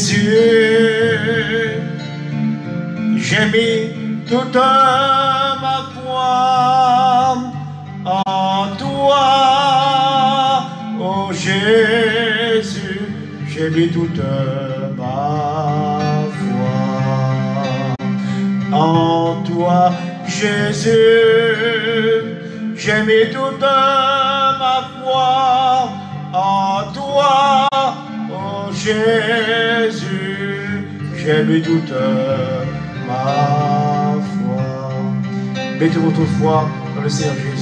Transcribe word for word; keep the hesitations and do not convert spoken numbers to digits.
Jésus, j'ai mis toute ma foi en toi. Oh Jésus, j'ai mis toute ma foi en toi. Jésus, j'ai mis toute ma foi en toi. Oh Jésus, j'ai mis toute ma foi. Mettez votre foi dans le Seigneur Jésus.